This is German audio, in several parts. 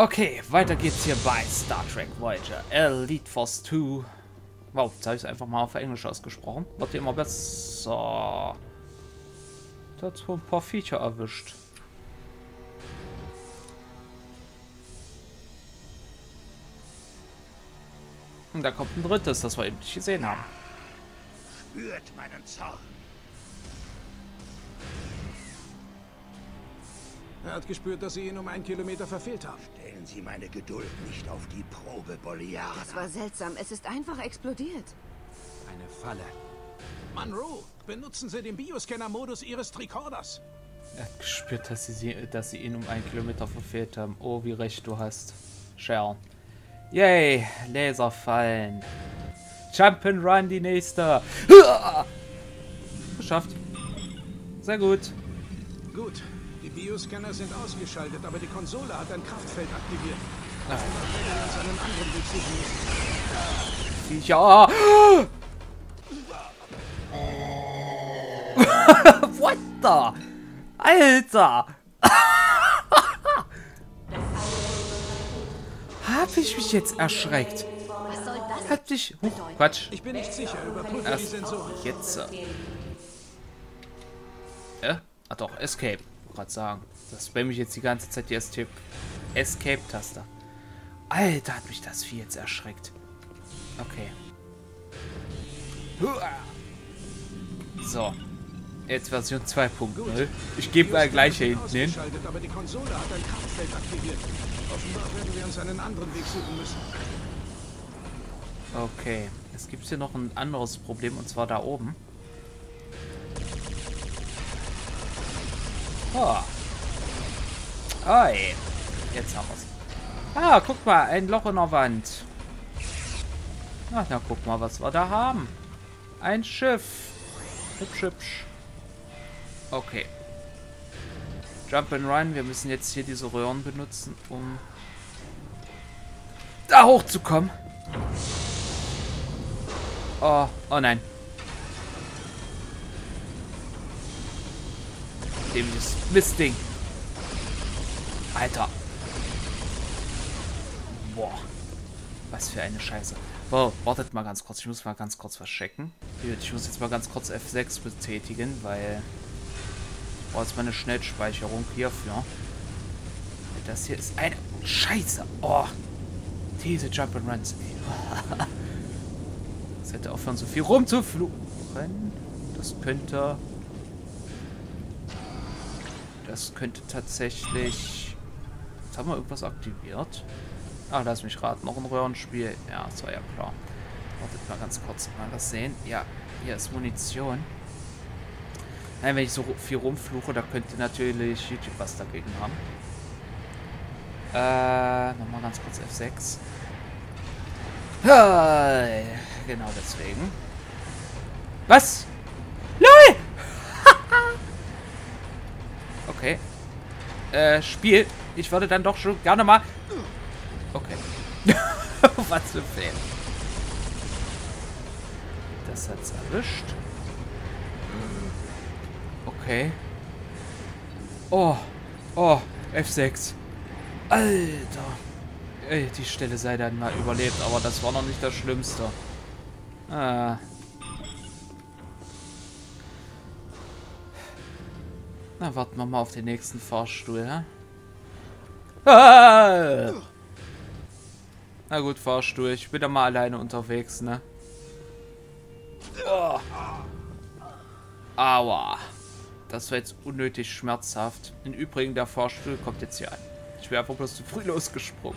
Okay, weiter geht's hier bei Star Trek Voyager Elite Force 2. Wow, jetzt habe ich es einfach mal auf Englisch ausgesprochen. Wird immer besser. Da hat so ein paar Viecher erwischt. Und da kommt ein drittes, das wir eben nicht gesehen haben. Spürt meinen Zorn. Er hat gespürt, dass Sie ihn um 1 Kilometer verfehlt haben. Stellen Sie meine Geduld nicht auf die Probe, Bolianer. Das war seltsam. Es ist einfach explodiert. Eine Falle. Monroe, benutzen Sie den Bioscanner-Modus Ihres Tricorders. Er hat gespürt, dass sie ihn um 1 Kilometer verfehlt haben. Oh, wie recht du hast. Sharon. Yay, Laserfallen. Jump and Run, die nächste. Geschafft. Sehr gut. Gut, die Bioscanner sind ausgeschaltet, aber die Konsole hat ein Kraftfeld aktiviert. Offenbar werden wir uns einen anderen Weg suchen müssen. Viecher. What the? Alter! Hab ich mich jetzt erschreckt? Was soll das Hat dich... Quatsch. Ich bin nicht sicher, überprüfe die Erst Sensoren. jetzt. Ah doch, Escape. Gerade sagen. Das spamme ich jetzt die ganze Zeit die Escape-Taste. Alter, hat mich das Vieh jetzt erschreckt. Okay. So. Jetzt Version 2.0. Ich gebe mal gleich hier hinten hin. Aber die Konsole hat ein Kraftfeld aktiviert. Offenbar werden wir uns einen anderen Weg suchen müssen. Okay. Es gibt hier noch ein anderes Problem, und zwar da oben. Oh. Oi. Jetzt haben wir's. Ah, guck mal, ein Loch in der Wand. Ach, na guck mal, was wir da haben. Ein Schiff. Hübsch, hübsch. Okay. Jump and Run. Wir müssen jetzt hier diese Röhren benutzen, um da hochzukommen. Oh, oh nein. Dämliches Mistding. Alter. Boah. Was für eine Scheiße. Wow, wartet mal ganz kurz. Ich muss mal ganz kurz was checken. Ich muss jetzt mal ganz kurz F6 betätigen, weil... Oh, jetzt meine Schnellspeicherung hierfür. Das hier ist eine Scheiße. Oh. Diese Jump and Runs. Das hätte aufhören, so viel rumzufluchen. Das könnte tatsächlich... Jetzt haben wir irgendwas aktiviert. Ah, lass mich raten. Noch ein Röhrenspiel. Ja, das war ja klar. Wartet mal ganz kurz. Mal das sehen. Ja, hier ist Munition. Nein, wenn ich so viel rumfluche, da könnte natürlich YouTube was dagegen haben. Nochmal ganz kurz F6. Genau deswegen. Was? LOL! Okay. Spiel. Ich würde dann doch schon gerne mal... Okay. Was für ein Fan. Das hat's erwischt. Okay. Oh. Oh. F6. Alter. Ey, die Stelle sei dann mal überlebt, aber das war noch nicht das Schlimmste. Ah. Na, warten wir mal auf den nächsten Fahrstuhl, hä? Ah! Na gut, Fahrstuhl. Ich bin da mal alleine unterwegs, ne? Oh. Aua. Das war jetzt unnötig schmerzhaft. Im Übrigen, der Fahrstuhl kommt jetzt hier an. Ich wäre einfach bloß zu früh losgesprungen.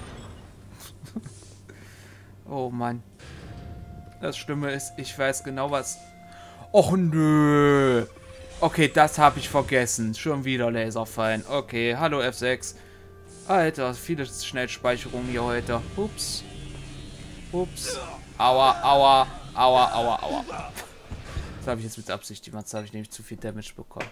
Oh Mann. Das Schlimme ist, ich weiß genau was... Och nö. Okay, das habe ich vergessen. Schon wieder Laserfallen. Okay, hallo F6. Alter, viele Schnellspeicherungen hier heute. Ups. Ups. Aua, aua, aua, aua, aua. Das habe ich jetzt mit Absicht gemacht. Das habe ich nämlich zu viel Damage bekommen.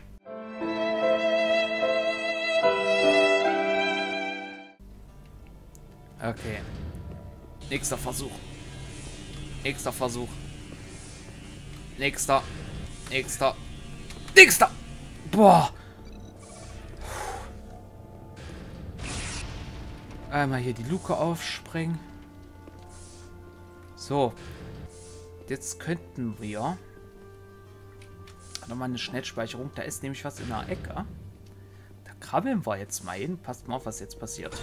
Okay. Nächster Versuch. Nächster Versuch. Nächster. Nächster. Nächster. Boah. Einmal hier die Luke aufspringen. So. Jetzt könnten wir nochmal eine Schnellspeicherung. Da ist nämlich was in der Ecke. Da krabbeln wir jetzt mal hin. Passt mal auf, was jetzt passiert.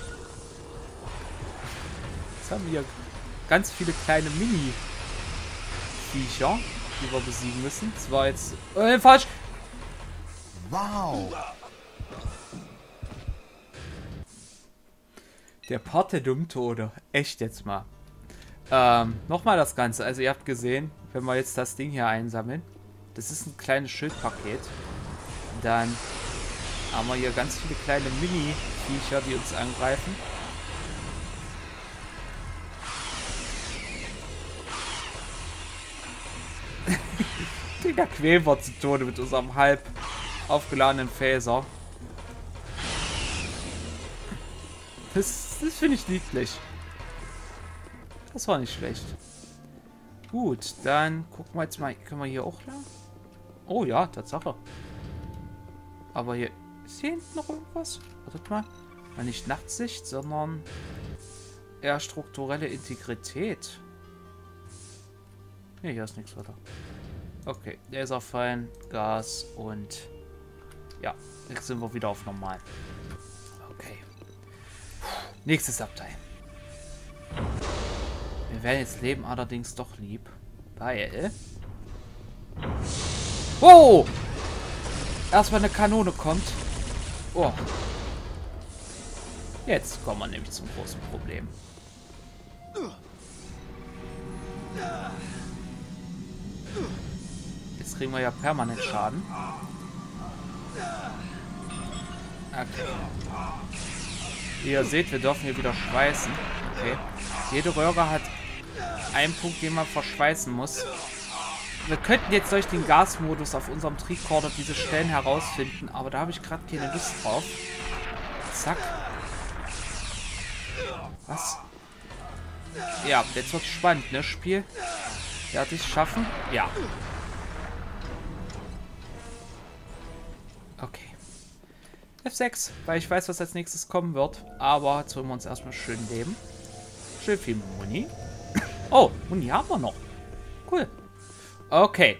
Jetzt haben wir hier ganz viele kleine Mini-Viecher, die wir besiegen müssen. Das war jetzt... falsch! Wow. Der Part der Dummtode. Echt jetzt mal. Nochmal das Ganze. Also ihr habt gesehen, wenn wir jetzt das Ding hier einsammeln, das ist ein kleines Schildpaket. Dann haben wir hier ganz viele kleine Mini-Viecher, die uns angreifen. Digga, quälen wir zu Tode mit unserem halb aufgeladenen Phaser. Das finde ich niedlich. Das war nicht schlecht. Gut, dann gucken wir jetzt mal. Können wir hier auch lang? Oh ja, Tatsache. Aber hier... Ist hier hinten noch irgendwas? Wartet mal. Mal nicht Nachtsicht, sondern eher strukturelle Integrität. Ne, hier ist nichts weiter. Okay, Laserfallen, Gas und... Ja, jetzt sind wir wieder auf normal. Okay. Nächstes Abteil. Wir werden jetzt leben, allerdings doch lieb. Weil... Wow! Erstmal eine Kanone kommt. Oh. Jetzt kommen wir nämlich zum großen Problem. Jetzt kriegen wir ja permanent Schaden. Okay. Wie ihr seht, wir dürfen hier wieder schweißen. Okay. Jede Röhre hat einen Punkt, den man verschweißen muss. Wir könnten jetzt durch den Gasmodus auf unserem Tricorder diese Stellen herausfinden, aber da habe ich gerade keine Lust drauf. Zack. Was? Ja, jetzt wird spannend, ne, Spiel? Fertig, schaffen? Ja. Okay. F6, weil ich weiß, was als nächstes kommen wird. Aber jetzt holen wir uns erstmal schön Leben. Schön viel Muni. Oh, Muni haben wir noch. Cool. Okay.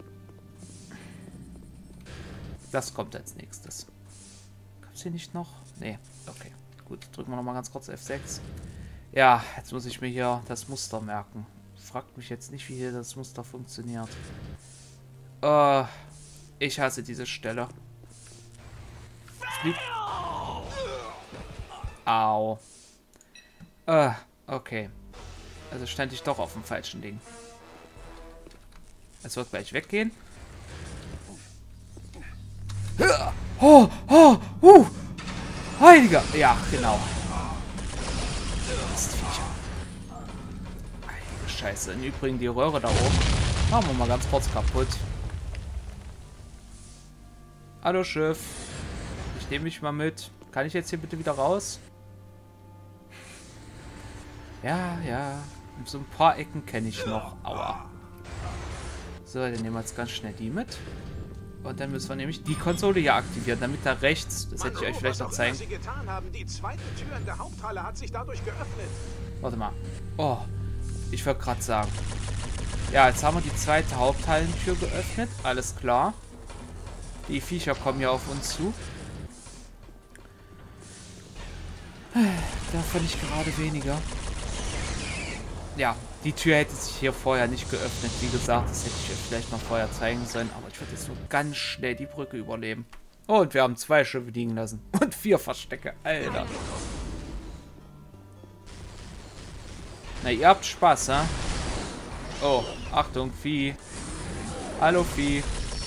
Das kommt als nächstes. Gab es hier nicht noch? Nee. Okay. Gut, drücken wir nochmal ganz kurz F6. Ja, jetzt muss ich mir hier das Muster merken. Fragt mich jetzt nicht, wie hier das Muster funktioniert. Ich hasse diese Stelle. Au. Okay. Also stand ich doch auf dem falschen Ding. Es wird gleich weggehen. Heiliger. Ja, genau. Mistviecher. Heilige Scheiße. Im Übrigen die Röhre da oben. Machen wir mal ganz kurz kaputt. Hallo Schiff. Ich nehme mich mal mit. Kann ich jetzt hier bitte wieder raus? Ja, ja. So ein paar Ecken kenne ich noch. Aua. So, dann nehmen wir jetzt ganz schnell die mit. Und dann müssen wir nämlich die Konsole hier aktivieren, damit da rechts, das hätte ich euch vielleicht noch zeigen. Die zweite Tür in der Haupthalle hat sich dadurch geöffnet. Warte mal. Oh, ich wollte gerade sagen. Ja, jetzt haben wir die zweite Haupthallentür geöffnet. Alles klar. Die Viecher kommen ja auf uns zu. Davon nicht gerade weniger. Ja, die Tür hätte sich hier vorher nicht geöffnet. Wie gesagt, das hätte ich euch vielleicht noch vorher zeigen sollen. Aber ich würde jetzt nur ganz schnell die Brücke überleben. Oh, und wir haben 2 Schiffe liegen lassen. Und 4 Verstecke. Alter. Na, ihr habt Spaß, ha? Oh, Achtung, Vieh. Hallo, Vieh.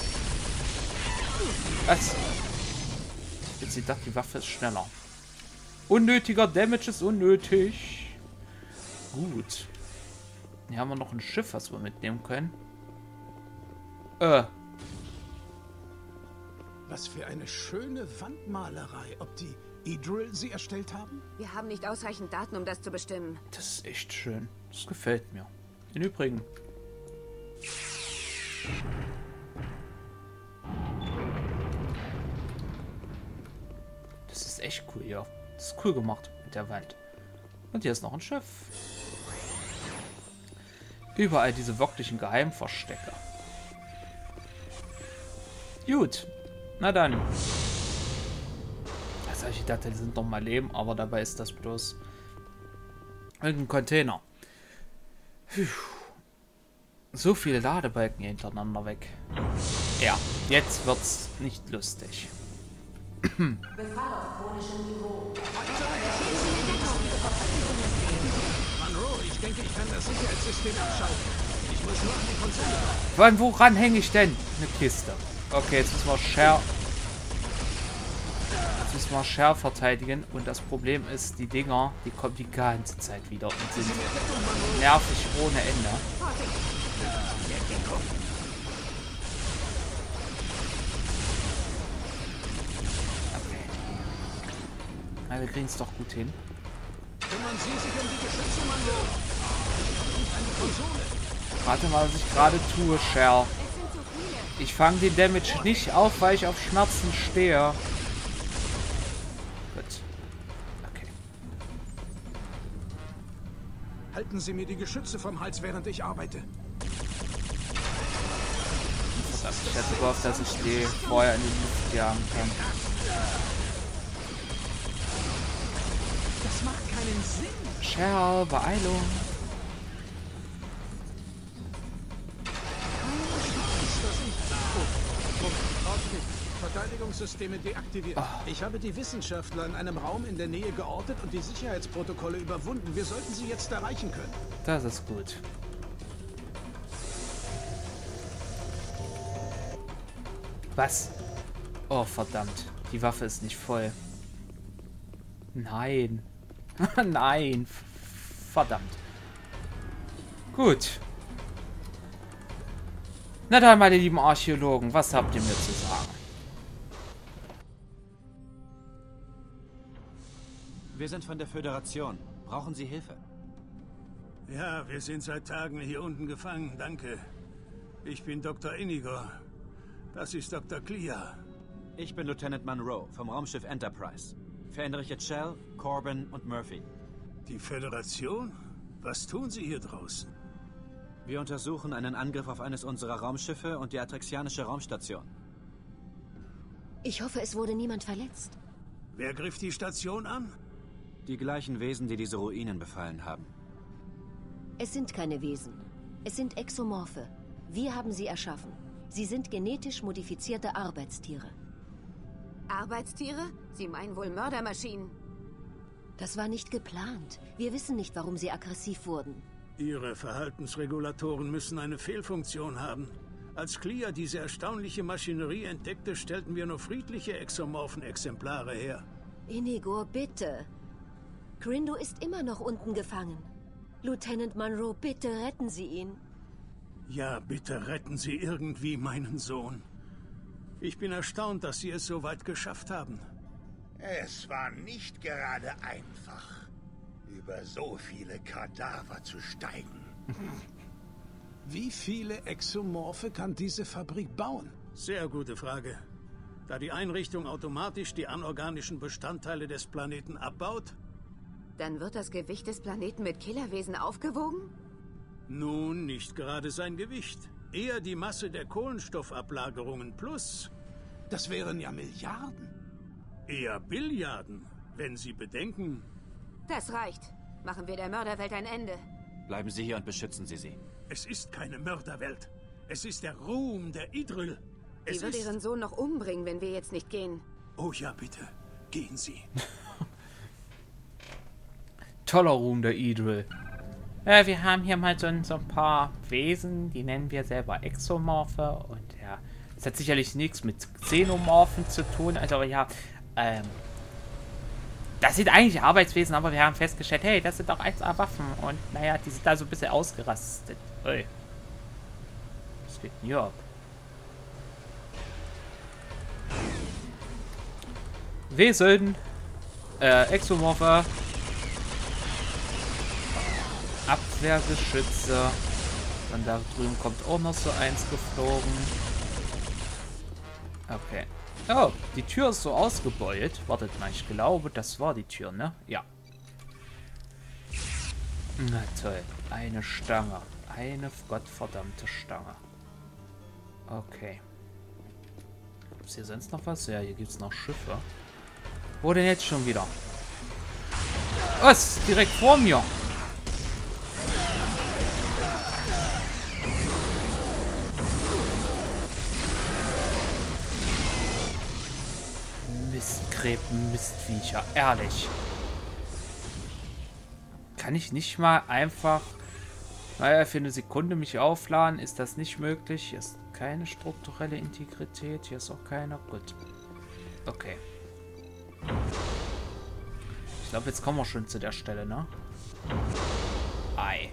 Was? Jetzt ich dachte, die Waffe ist schneller. Unnötiger Damage ist unnötig. Gut. Hier haben wir noch ein Schiff, was wir mitnehmen können. Was für eine schöne Wandmalerei. Ob die Idril sie erstellt haben? Wir haben nicht ausreichend Daten, um das zu bestimmen. Das ist echt schön. Das gefällt mir. Im Übrigen. Das ist echt cool, ja. Das ist cool gemacht mit der Wand. Und hier ist noch ein Schiff. Überall diese wirklichen Geheimverstecke. Gut. Na dann. Also ich dachte, die sind noch mal Leben, aber dabei ist das bloß irgendein Container. Puh. So viele Ladebalken hier hintereinander weg. Ja, jetzt wird's nicht lustig. Befall auf chronischem Niveau. Monroe, ich denke, ich kann das Sicherheitssystem abschalten. Ich muss nur an die Konsole. Woran hänge ich denn? Eine Kiste. Okay, jetzt müssen wir Share verteidigen. Und das Problem ist, die Dinger, die kommen die ganze Zeit wieder und sind nervig ohne Ende. Okay. Na, wir kriegen es doch gut hin. Kümmern Sie sich um die Geschütze, Monroe. Und an die Konsole. Warte mal, was ich gerade tue, Shell. Ich fange den Damage nicht auf, weil ich auf Schmerzen stehe. Gut. Okay. Halten Sie mir die Geschütze vom Hals, während ich arbeite. Ich hätte gehofft, dass ich die vorher in die Luft jagen kann. Das macht keinen Sinn. Shell, Beeilung. Verteidigungssysteme deaktiviert. Ich habe die Wissenschaftler in einem Raum in der Nähe geortet und die Sicherheitsprotokolle überwunden. Wir sollten sie jetzt erreichen können. Das ist gut. Was? Oh, verdammt. Die Waffe ist nicht voll. Nein. Nein. Verdammt. Gut. Na dann, meine lieben Archäologen, was habt ihr mir zu sagen? Wir sind von der Föderation. Brauchen Sie Hilfe? Ja, wir sind seit Tagen hier unten gefangen, danke. Ich bin Dr. Inigo. Das ist Dr. Clea. Ich bin Lieutenant Monroe vom Raumschiff Enterprise. Verändere ich jetzt Shell, Corbin und Murphy. Die Föderation? Was tun Sie hier draußen? Wir untersuchen einen Angriff auf eines unserer Raumschiffe und die Atraxianische Raumstation. Ich hoffe, es wurde niemand verletzt. Wer griff die Station an? Die gleichen Wesen, die diese Ruinen befallen haben. Es sind keine Wesen. Es sind Exomorphe. Wir haben sie erschaffen. Sie sind genetisch modifizierte Arbeitstiere. Arbeitstiere? Sie meinen wohl Mördermaschinen? Das war nicht geplant. Wir wissen nicht, warum sie aggressiv wurden. Ihre Verhaltensregulatoren müssen eine Fehlfunktion haben. Als Clea diese erstaunliche Maschinerie entdeckte, stellten wir nur friedliche Exomorphen-Exemplare her. Inigo, bitte. Grindo ist immer noch unten gefangen. Lieutenant Monroe, bitte retten Sie ihn. Ja, bitte retten Sie irgendwie meinen Sohn. Ich bin erstaunt, dass Sie es so weit geschafft haben. Es war nicht gerade einfach, über so viele Kadaver zu steigen. Wie viele Exomorphe kann diese Fabrik bauen? Sehr gute Frage. Da die Einrichtung automatisch die anorganischen Bestandteile des Planeten abbaut? Dann wird das Gewicht des Planeten mit Killerwesen aufgewogen? Nun, nicht gerade sein Gewicht. Eher die Masse der Kohlenstoffablagerungen plus. Das wären ja Milliarden. Eher Billiarden, wenn Sie bedenken. Das reicht. Machen wir der Mörderwelt ein Ende. Bleiben Sie hier und beschützen Sie sie. Es ist keine Mörderwelt. Es ist der Ruhm der Idril. Sie wird ihren Sohn noch umbringen, wenn wir jetzt nicht gehen. Oh ja, bitte. Gehen Sie. Toller Ruhm der Idril. Wir haben hier mal so ein paar Wesen, die nennen wir selber Exomorphe. Und ja, das hat sicherlich nichts mit Xenomorphen zu tun. Also ja, das sind eigentlich Arbeitswesen, aber wir haben festgestellt, hey, das sind doch 1A Waffen. Und naja, die sind da so ein bisschen ausgerastet. Ui. Was geht denn hier ab? Wesen. Exomorphe. Abwehrgeschütze. Und da drüben kommt auch noch so eins geflogen. Okay. Oh, die Tür ist so ausgebeult. Wartet mal, ich glaube, das war die Tür, ne? Ja. Na toll. Eine Stange. Eine gottverdammte Stange. Okay. Ist hier sonst noch was? Ja, hier gibt es noch Schiffe. Wo denn jetzt schon wieder? Was? Direkt vor mir. Mistkräpen, Mistviecher. Ehrlich. Kann ich nicht mal einfach... Naja, für eine Sekunde mich aufladen. Ist das nicht möglich? Hier ist keine strukturelle Integrität. Hier ist auch keiner. Gut. Okay. Ich glaube, jetzt kommen wir schon zu der Stelle, ne? Ei.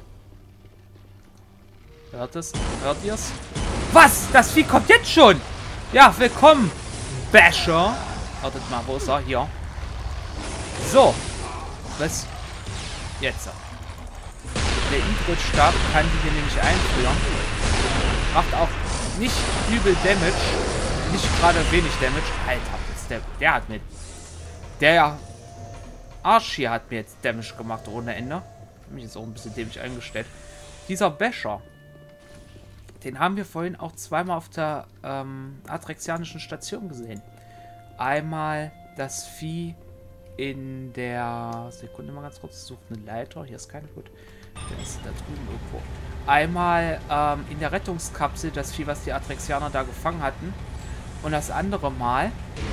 Hört es? Hört ihr's? Was? Das Vieh kommt jetzt schon! Ja, willkommen! Basher! Wartet mal, wo ist er? Hier. So. Was? Jetzt. Der Idrit-Stab kann die hier nämlich einfrieren. Macht auch nicht übel Damage. Nicht gerade wenig Damage. Alter, der hat mir... Der Arsch hier hat mir jetzt Damage gemacht ohne Ende. Ich habe mich jetzt auch ein bisschen dämlich eingestellt. Dieser Basher. Den haben wir vorhin auch zweimal auf der Atrexianischen Station gesehen. Einmal das Vieh in der... Sekunde mal ganz kurz. Sucht eine Leiter. Hier ist keine gut. Der ist da drüben irgendwo. Einmal in der Rettungskapsel das Vieh, was die Atrexianer da gefangen hatten. Und das andere Mal...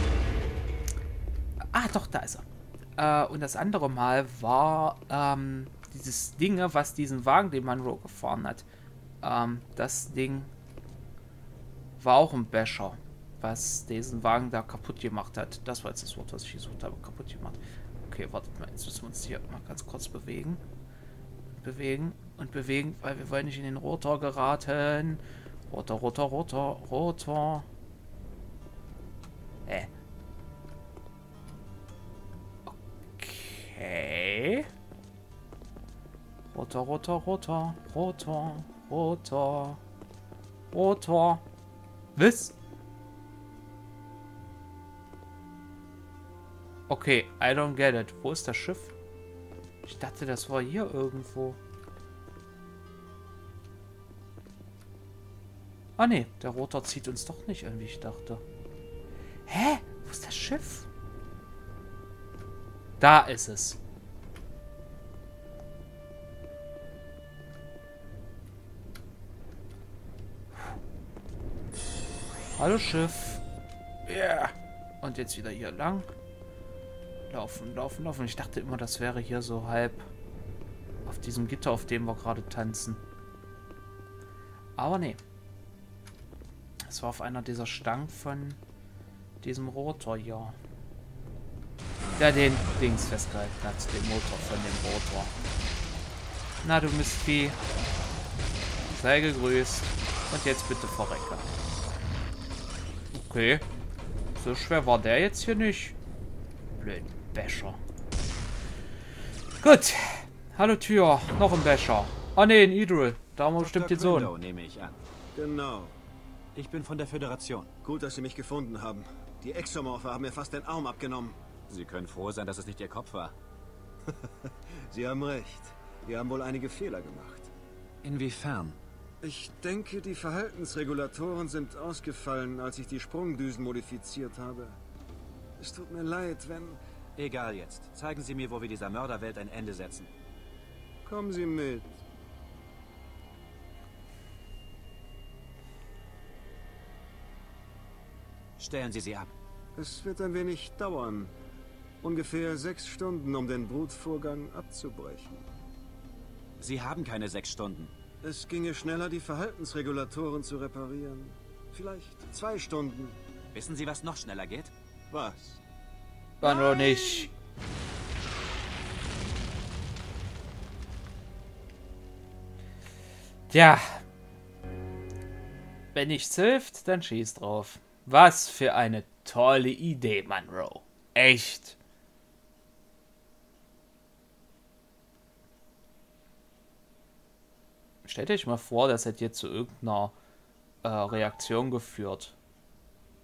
Ah, doch, da ist er. Und das andere Mal war dieses Ding, was diesen Wagen, den Monroe gefahren hat. Das Ding war auch ein Basher, was diesen Wagen da kaputt gemacht hat. Das war jetzt das Wort, was ich gesucht habe. Kaputt gemacht. Okay, wartet mal. Jetzt müssen wir uns hier mal ganz kurz bewegen. Bewegen und bewegen, weil wir wollen nicht in den Rotor geraten. Rotor, Rotor, Rotor, Rotor. Okay. Rotor, Rotor, Rotor, Rotor, Rotor, Rotor. Was? Okay, I don't get it. Wo ist das Schiff? Ich dachte, das war hier irgendwo. Ah ne, der Rotor zieht uns doch nicht an, wie ich dachte. Hä? Wo ist das Schiff? Da ist es. Hallo Schiff. Ja. Yeah. Und jetzt wieder hier lang. Laufen, laufen, laufen. Ich dachte immer, das wäre hier so halb auf diesem Gitter, auf dem wir gerade tanzen. Aber nee. Es war auf einer dieser Stangen von diesem Rotor hier. Der den Dings festgehalten hat, den Motor von dem Rotor. Na du Mistvieh. Sei gegrüßt. Und jetzt bitte verrecke. Okay. So schwer war der jetzt hier nicht. Blöd. Basher. Gut. Hallo Tür. Noch ein Basher. Ah ne, ein Idril. Da haben wir bestimmt den Sohn. Nehme ich an. Genau. Ich bin von der Föderation. Gut, dass Sie mich gefunden haben. Die Exomorphe haben mir fast den Arm abgenommen. Sie können froh sein, dass es nicht Ihr Kopf war. Sie haben recht. Wir haben wohl einige Fehler gemacht. Inwiefern? Ich denke, die Verhaltensregulatoren sind ausgefallen, als ich die Sprungdüsen modifiziert habe. Es tut mir leid, wenn... Egal jetzt. Zeigen Sie mir, wo wir dieser Mörderwelt ein Ende setzen. Kommen Sie mit. Stellen Sie sie ab. Es wird ein wenig dauern. Ungefähr 6 Stunden, um den Brutvorgang abzubrechen. Sie haben keine 6 Stunden. Es ginge schneller, die Verhaltensregulatoren zu reparieren. Vielleicht 2 Stunden. Wissen Sie, was noch schneller geht? Was? War noch nicht. Tja. Wenn nichts hilft, dann schieß drauf. Was für eine tolle Idee, Monroe. Echt. Stellt euch mal vor, das hätte jetzt zu irgendeiner Reaktion geführt.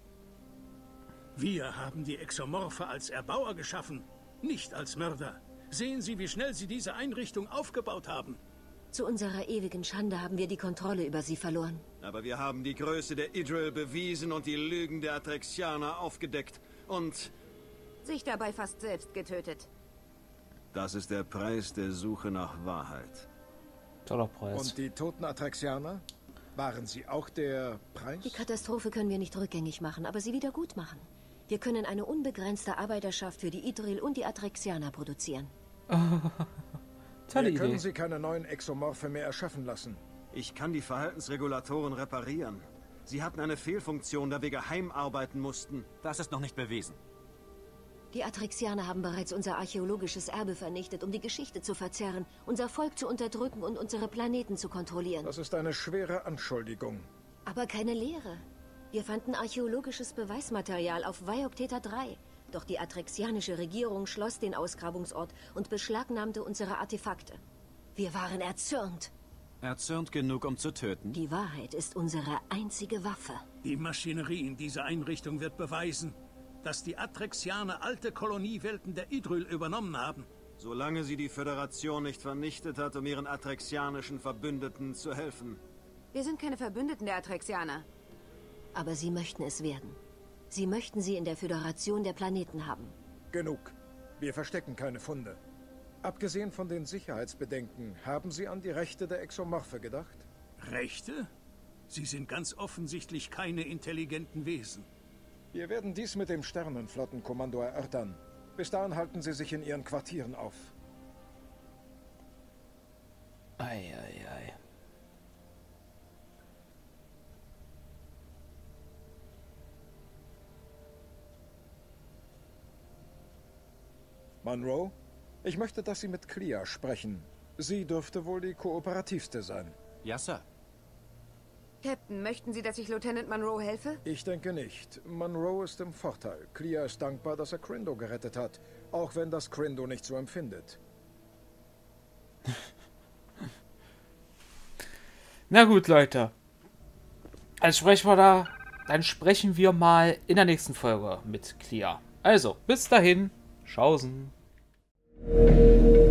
Wir haben die Exomorphe als Erbauer geschaffen, nicht als Mörder. Sehen Sie, wie schnell Sie diese Einrichtung aufgebaut haben. Zu unserer ewigen Schande haben wir die Kontrolle über sie verloren. Aber wir haben die Größe der Idril bewiesen und die Lügen der Atrexianer aufgedeckt. Und Sich dabei fast selbst getötet. das ist der Preis der Suche nach Wahrheit. Toller Preis. Und die toten Atrexianer? Waren sie auch der Preis? Die Katastrophe können wir nicht rückgängig machen, aber sie wieder gut machen. Wir können eine unbegrenzte Arbeiterschaft für die Idril und die Atrexianer produzieren. Tolle Wir können Idee. sie keine neuen Exomorphe mehr erschaffen lassen. Ich kann die Verhaltensregulatoren reparieren. Sie hatten eine Fehlfunktion, da wir geheim arbeiten mussten. Das ist noch nicht bewiesen. Die Atrexianer haben bereits unser archäologisches Erbe vernichtet, um die Geschichte zu verzerren, unser Volk zu unterdrücken und unsere Planeten zu kontrollieren. Das ist eine schwere Anschuldigung. Aber keine Lehre. Wir fanden archäologisches Beweismaterial auf Vaiocteta 3. Doch die atrexianische Regierung schloss den Ausgrabungsort und beschlagnahmte unsere Artefakte. Wir waren erzürnt. Erzürnt genug, um zu töten? Die Wahrheit ist unsere einzige Waffe. Die Maschinerie in dieser Einrichtung wird beweisen, dass die Atrexianer alte Koloniewelten der Idril übernommen haben. Solange sie die Föderation nicht vernichtet hat, um ihren atrexianischen Verbündeten zu helfen. Wir sind keine Verbündeten der Atrexianer. Aber sie möchten es werden. Sie möchten sie in der Föderation der Planeten haben. Genug. Wir verstecken keine Funde. Abgesehen von den Sicherheitsbedenken, haben Sie an die Rechte der Exomorphe gedacht? Rechte? Sie sind ganz offensichtlich keine intelligenten Wesen. Wir werden dies mit dem Sternenflottenkommando erörtern. Bis dahin halten Sie sich in Ihren Quartieren auf. Ei. Monroe, ich möchte, dass Sie mit Clea sprechen. Sie dürfte wohl die kooperativste sein. Ja, Sir. Captain, möchten Sie, dass ich Lieutenant Monroe helfe? Ich denke nicht. Monroe ist im Vorteil. Clea ist dankbar, dass er Crindo gerettet hat, auch wenn das Crindo nicht so empfindet. Na gut, Leute. Dann sprechen wir mal in der nächsten Folge mit Clea. Also, bis dahin. Tschaußen.